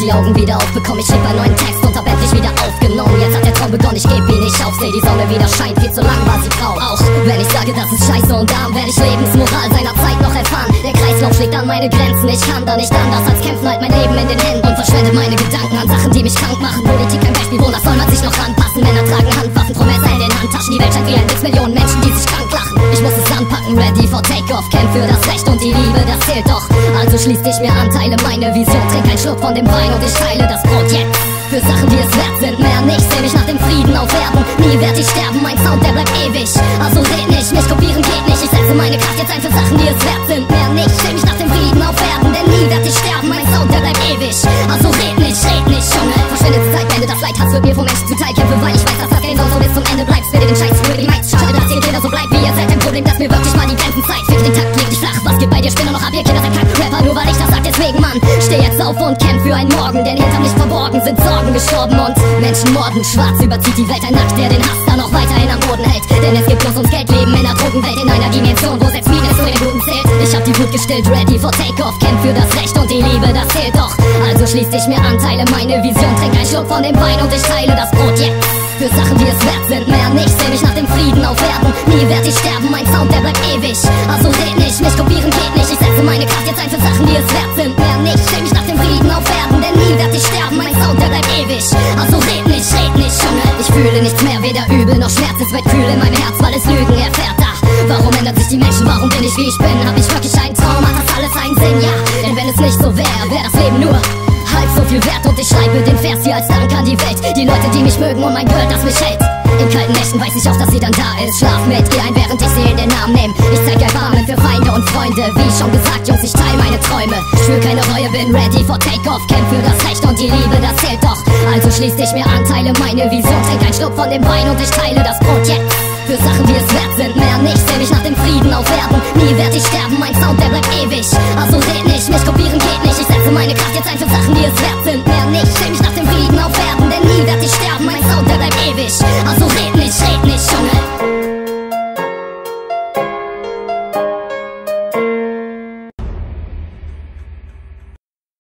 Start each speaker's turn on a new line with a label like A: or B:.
A: die Augen wieder auf, bekomm ich schrieb einen neuen Text und hab endlich wieder aufgenommen. Jetzt hat der Traum begonnen, ich geb ihn nicht auf, seh die Sonne wieder scheint, viel zu lang war sie grau. Auch wenn ich sage, das ist scheiße und arm, werde ich Lebensmoral seiner Zeit noch erfahren. Der Kreislauf schlägt an meine Grenzen, ich kann da nicht anders als kämpfen, halt mein Leben in den Händen und verschwende meine Gedanken an Sachen, die mich krank machen. Politik ein Beispiel, wonach soll man sich noch ranpassen? Männer tragen Handwaffen, Promesse in den Handtaschen, die Welt scheint wie ein Witz, Millionen Menschen, die sich krank lachen. Ich muss es anpacken, ready for Takeoff, kämpf für das Recht und die Liebe, das zählt doch. Also schließ dich mir an, teile meine Vision, trink einen Schluck von dem Wein und ich teile das Brot jetzt. Für Sachen, die es wert sind, mehr nicht, seh mich nach dem Frieden auf Erden. Nie werd ich sterben, mein Sound, der bleibt ewig. Also red nicht, mich kopieren geht nicht. Ich setze meine Kraft jetzt ein für Sachen, die es wert sind, mehr nicht, seh mich nach dem Frieden auf Erden. Denn nie werd ich sterben, mein Sound, der bleibt ewig. Also red nicht, Junge. Verschwindet Zeit, wende das Leid, Hass wird mir vom Menschen zuteil. Kämpfe, weil ich weiß, dass das Game so bis zum Ende bleibt. Will dir den Scheiß über die Mics. Schade, dass ihr Kinder so bleibt, wie ihr seid. Kein Problem, dass mir wirklich mal die Grenzen zeigt. Fick den Takt, leg dich flach, was geht bei dir? Spinner noch ab, ihr Kinder seid kein Rapper, nur weil ich das sag. Deswegen, Mann, steh jetzt auf und kämpf für einen Morgen. Denn hinterm Licht verborgen sind Sorgen gestorben und Menschen morden. Schwarz überzieht die Welt, ein Nackt, der den Hass dann noch weiterhin am Boden hält. Denn es geht bloß ums Geld, Leben in einer Drogenwelt. In einer Dimension, wo selbst Minus zu den Guten zählt. Ich hab die Wut gestillt, ready for Takeoff. Kämpf für das Recht und die Liebe, das zählt doch. Also schließ dich mir an, teile meine Vision. Trink einen Schluck von dem Wein und ich teile das Brot jetzt. Für Sachen, die es wert sind, mehr nicht, seh mich nach dem Frieden auf Erden. Nie werd ich sterben, mein Sound, der bleibt ewig. Also red nicht, mich kopieren geht nicht. Ich setze meine Kraft jetzt ein für Sachen, die es wert sind, mehr nicht, seh mich nach dem Frieden auf Erden. Denn nie werd ich sterben, mein Sound, der bleibt ewig. Also red nicht, Junge. Ich fühle nichts mehr, weder Übel noch Schmerz. Es wird kühl in meinem Herz, weil es Lügen erfährt. Ach, warum ändert sich die Menschen, warum bin ich wie ich bin? Hab ich wirklich einen Traum, hat das alles einen Sinn? Ja, denn wenn es nicht so wäre, wär das Leben nur halb so viel wert. Und ich schreibe den Vers hier als Dank an die Welt. Die Leute, die mich mögen und mein Girl, das mich hält. In kalten Nächten weiß ich auch, dass sie dann da ist. Schlaf mit ihr ein, während ich sie in den Arm nehm. Ich zeig Erbarmen für Feinde und Freunde. Wie schon gesagt, Jungs, ich teile meine Träume. Spür keine Reue, bin ready for Takeoff. Kämpf für das Recht und die Liebe, das zählt doch. Also schließ dich mir an, teile meine Vision. Trink einen Schluck von dem Wein und ich teile das Brot jetzt. Für Sachen, die es wert sind, mehr nicht, seh mich nach dem Frieden auf Erden. Nie werd ich sterben, mein Sound, der bleibt ewig. Also red nicht, mich kopieren geht nicht. Ich setze meine Kraft jetzt ein für Sachen, die es wert sind.